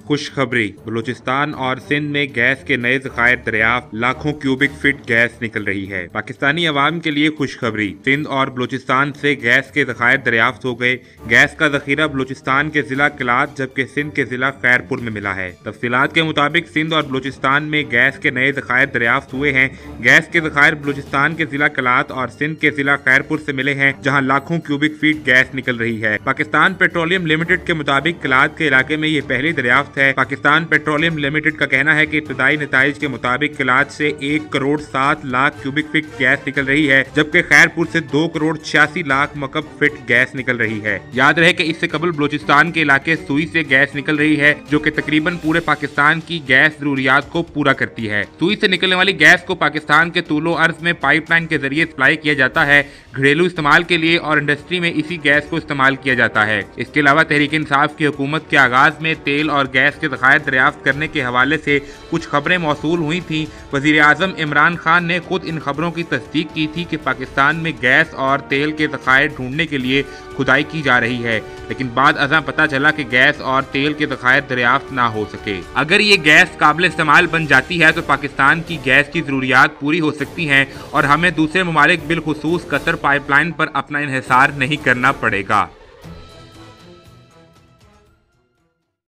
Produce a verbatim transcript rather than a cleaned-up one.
खुशखबरी, बलूचिस्तान और सिंध में गैस के नए ज़खायर दरियाफ्त, लाखों क्यूबिक फीट गैस निकल रही है। पाकिस्तानी अवाम के लिए खुशखबरी, सिंध और बलूचिस्तान से गैस के ज़खायर दरियाफ्त हो गए। गैस का ज़खीरा बलूचिस्तान के जिला कलात जबकि सिंध के जिला खैरपुर में मिला है। तफसीलात के मुताबिक सिंध और बलूचिस्तान में गैस के नए ज़खायर दरियाफ्त हुए हैं। गैस के ज़खायर बलूचिस्तान के जिला कलात और सिंध के जिला खैरपुर से मिले हैं, जहाँ लाखों क्यूबिक फीट गैस निकल रही है। पाकिस्तान पेट्रोलियम लिमिटेड के मुताबिक कलात के इलाके में ये पहली दरियाफ्त है। पाकिस्तान पेट्रोलियम लिमिटेड का कहना है कि इब्तदाई नताइज के मुताबिक कलात से एक करोड़ सात लाख क्यूबिक फीट गैस निकल रही है, जबकि खैरपुर से दो करोड़ छियासी लाख मकब फीट गैस निकल रही है। याद रहे कि इससे कबल बलूचिस्तान के इलाके सुई से गैस निकल रही है, जो कि तकरीबन पूरे पाकिस्तान की गैस जरूरियात को पूरा करती है। सुई से निकलने वाली गैस को पाकिस्तान के तूलो अर्ज में पाइपलाइन के जरिए सप्लाई किया जाता है। घरेलू इस्तेमाल के लिए और इंडस्ट्री में इसी गैस को इस्तेमाल किया जाता है। इसके अलावा तहरीक इंसाफ की हुकूमत के आगाज में तेल और गैस के ज़खायर दरियाफ्त करने के हवाले से कुछ खबरें मौसूल हुई थी। वज़ीर आज़म इमरान खान ने खुद इन खबरों की तस्दीक की थी कि पाकिस्तान में गैस और तेल के ज़खायर ढूंढने के लिए खुदाई की जा रही है, लेकिन बाद अज़ां पता चला कि गैस और तेल के ज़खायर दरियाफ्त ना हो सके। अगर ये गैस काबिल इस्तेमाल बन जाती है तो पाकिस्तान की गैस की ज़रूरियात पूरी हो सकती हैं और हमें दूसरे ममालिक बिलखुसूस कतर पाइपलाइन पर अपना इन्हिसार नहीं करना पड़ेगा।